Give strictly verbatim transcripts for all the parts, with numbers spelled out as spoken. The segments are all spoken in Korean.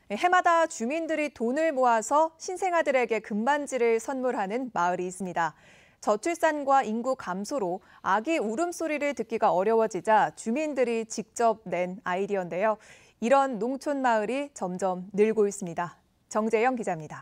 해마다 주민들이 돈을 모아서 신생아들에게 금반지를 선물하는 마을이 있습니다. 저출산과 인구 감소로 아기 울음소리를 듣기가 어려워지자 주민들이 직접 낸 아이디어인데요. 이런 농촌 마을이 점점 늘고 있습니다. 정재영 기자입니다.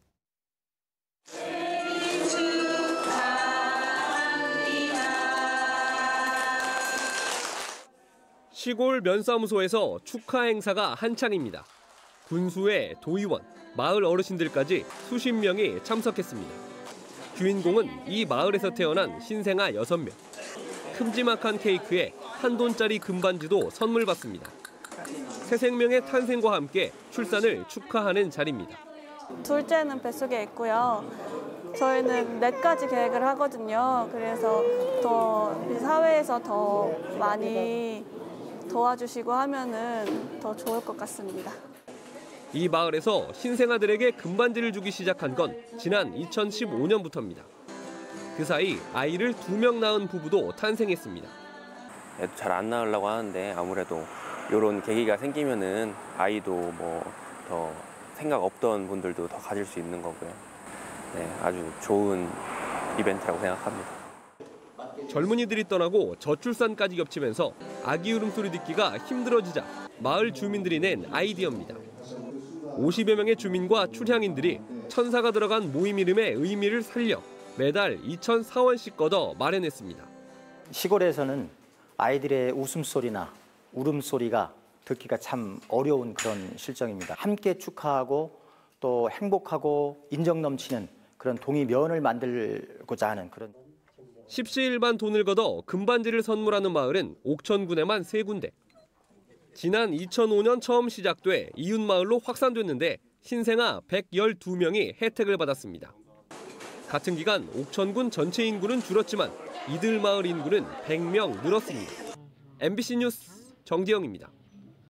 시골 면사무소에서 축하 행사가 한창입니다. 군수회, 도의원, 마을 어르신들까지 수십 명이 참석했습니다. 주인공은 이 마을에서 태어난 신생아 여섯 명. 큼지막한 케이크에 한 돈짜리 금반지도 선물 받습니다. 새 생명의 탄생과 함께 출산을 축하하는 자리입니다. 둘째는 뱃속에 있고요. 저희는 넷 가지 계획을 하거든요. 그래서 더 사회에서 더 많이 도와주시고 하면은 더 좋을 것 같습니다. 이 마을에서 신생아들에게 금반지를 주기 시작한 건 지난 이천십오 년부터입니다. 그 사이 아이를 두 명 낳은 부부도 탄생했습니다. 애도 잘 안 낳으려고 하는데 아무래도 이런 계기가 생기면은 아이도 뭐 더 생각 없던 분들도 더 가질 수 있는 거고요. 네, 아주 좋은 이벤트라고 생각합니다. 젊은이들이 떠나고 저출산까지 겹치면서 아기 울음소리 듣기가 힘들어지자 마을 주민들이 낸 아이디어입니다. 오십여 명의 주민과 출향인들이 천사가 들어간 모임 이름의 의미를 살려 매달 이천사 원씩 걷어 마련했습니다. 시골에서는 아이들의 웃음소리나 울음소리가 듣기가 참 어려운 그런 실정입니다. 함께 축하하고 또 행복하고 인정 넘치는 그런 동의면을 만들고자 하는 그런. 십시일반 돈을 걷어 금반지를 선물하는 마을은 옥천군에만 세 군데. 지난 이천오 년 처음 시작돼 이웃마을로 확산됐는데 신생아 백십이 명이 혜택을 받았습니다. 같은 기간 옥천군 전체 인구는 줄었지만 이들 마을 인구는 백 명 늘었습니다. 엠비씨 뉴스 정재영입니다.